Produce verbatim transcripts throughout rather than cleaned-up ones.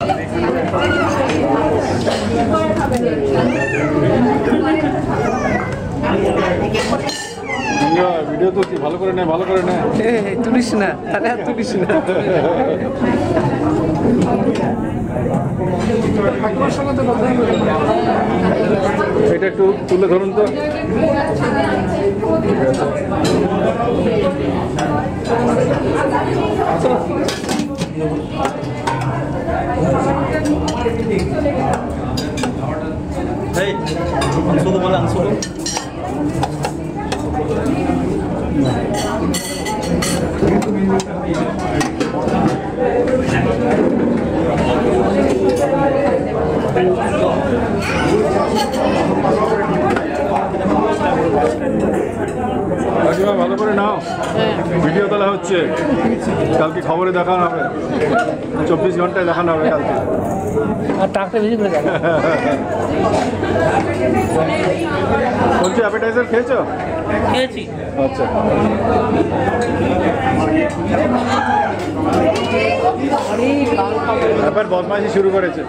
Video তো কি ভালো করে নেয় ভালো করে নেয় তুলিস না তাহলে আর তুলিস না এটা একটু তুলে ধরুন তো Hey, langsung tuh langsung. ভালো করে নাও ভিডিও তোলা হচ্ছে কালকে খবরে দেখানো হবে চব্বিশ ঘন্টায় দেখানো হবে কালকে আর টাকাটা বেশি করে দেখানো বলছি অ্যাপেটাইজার খেয়েছো খেয়েছি আচ্ছা এবার বদমাইশি শুরু করেছে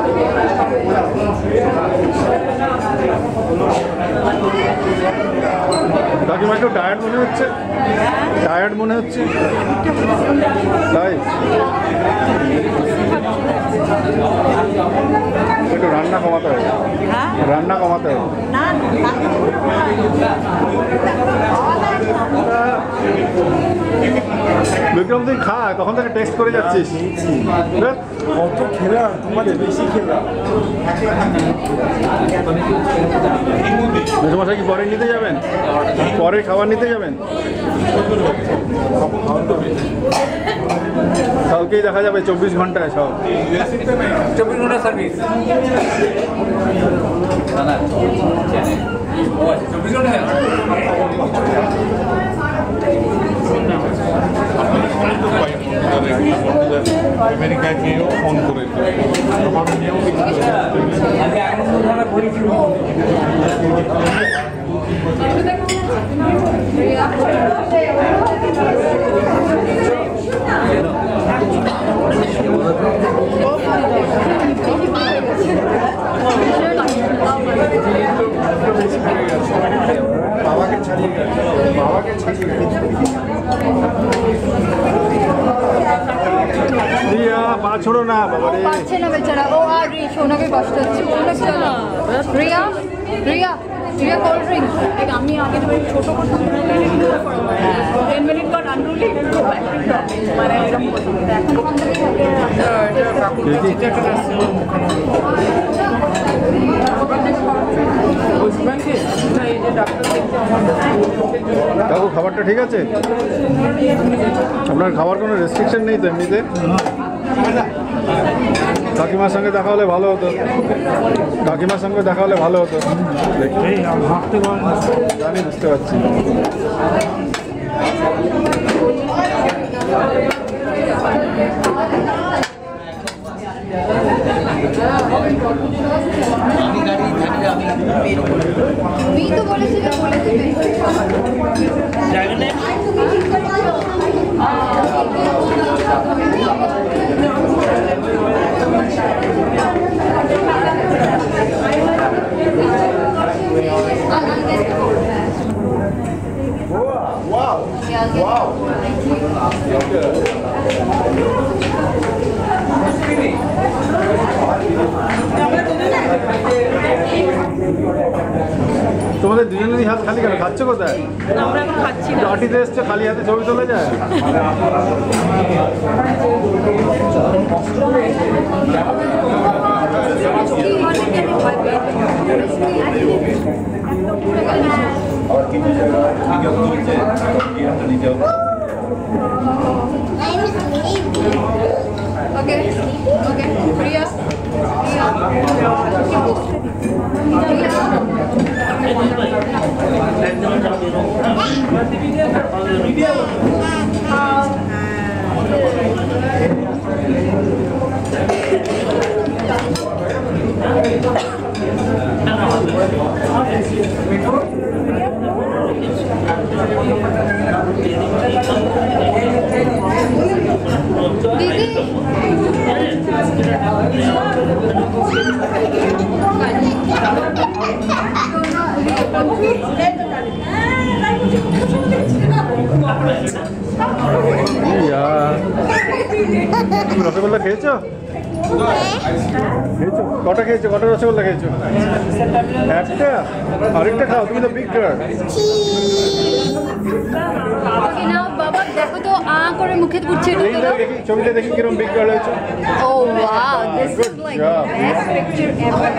কাকিমা একটু টায়ার্ড মনে হচ্ছে টায়ার্ড মনে হচ্ছে তাই একটু রান্না কমাতে হবে রান্না কমাতে হবে বিক্রম তুই খা কখন থেকে টেস্ট করে যাচ্ছিস কত খেলা তোমাদের বেশি খেলা মেসোমশাই কি পরে নিতে যাবেন পরে খাবার নিতে যাবেন কালকেই দেখা যাবে চব্বিশ ঘন্টায় সব চব্বিশ ঘন্টা সার্ভিস চব্বিশ ঘন্টা আমেরিকা গিয়েও ফোন করেছে বাবাকে ছাড়িয়ে গেছে বাবাকে ছাড়িয়ে গেছে রিয়া পা ছোড়ো না বাবা রে পাচ্ছে না বেচারা ও আর রি সোনাকে কষ্ট হচ্ছে রিয়া রিয়া রিয়া কোল্ড ড্রিঙ্ক আমি আগে ছোট কথা টেন মিনিট পর আনরুলি মানে এরকম এখন ওখান থেকে কাকু খাবারটা ঠিক আছে আপনার খাবার কোনো রেস্ট্রিকশন নেই তো এমনিতে কাকিমার সঙ্গে দেখা হলে ভালো হতো কাকিমার সঙ্গে দেখা হলে ভালো হতো জানি বুঝতে পারছি তো বলেছিল বলে দেবে Wow! Wow! তোমাদের দুজনেরই হাত খালি কেন খাচ্ছ কোথায় আমরা এখন খাচ্ছি না পার্টিতে এসছে খালি হাতে ছবি তোলা যায় ওকে ওকে প্রিয়া দিদি ইয়া, তুমি রসগোল্লা খেয়েছো? খেয়েছো? কটা খেয়েছো? কটা রসগোল্লা খেয়েছো? একটা? আরেকটা খাও, তুমি তো বিগ গার্ল। Okay, now, বাবা দেখো তো আ করে মুখে পুচ্ছে এই ঢুকে দাও। দেখি, ছবিটা দেখি কিরম বিগ গার্ল হয়েছে। Oh wow, this is like job. best picture ever.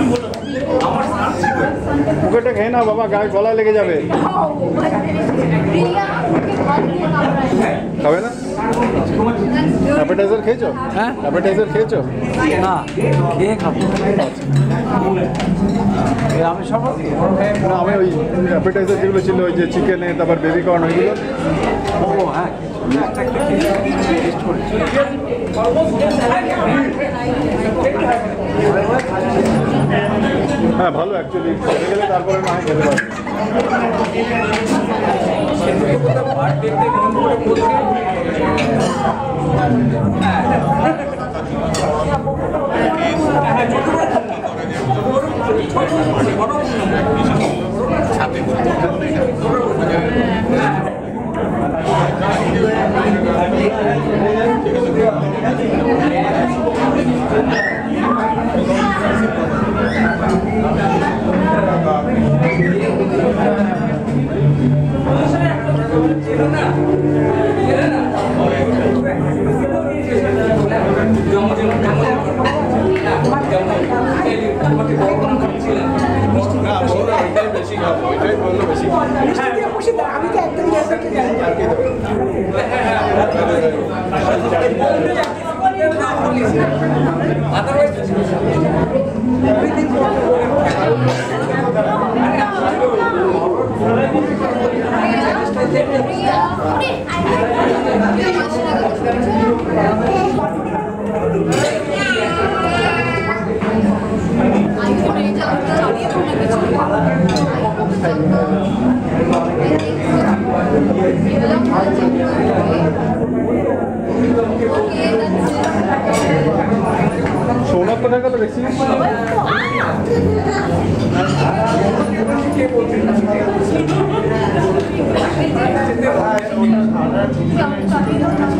মুখেটা খেয়ে নাও বাবা, গায়ে গলায় লেগে যাবে। রিয়া, ওকে ভাত দিয়ে খাওয়াই। খাবে না? অ্যাপেটাইজার খেয়েছো? হ্যাঁ। অ্যাপেটাইজার খেয়েছো? না খেয়ে খাবো এ আমি সব না, আমি ওই অ্যাপেটাইজার যেগুলো ছিল ওই যে চিকেনে, তারপর বেবি কর্ন, ওইগুলো। ও হ্যাঁ একটা একটা খেয়ে টেস্ট করেছি হ্যাঁ ভালো অ্যাকচুয়ালি, খেতে গেলে তারপরে না হয় খেতে পারবে। আমি তো একদমই সোনার কোথায় গেল দেখছি? খাওয়াই।